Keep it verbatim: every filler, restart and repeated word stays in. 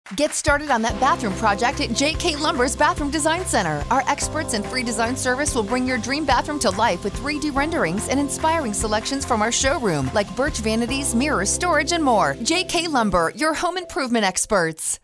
Get started on that bathroom project at J K Lumber's Bathroom Design Center. Our experts and free design service will bring your dream bathroom to life with three D renderings and inspiring selections from our showroom, like birch vanities, mirrors, storage, and more. J K Lumber, your home improvement experts.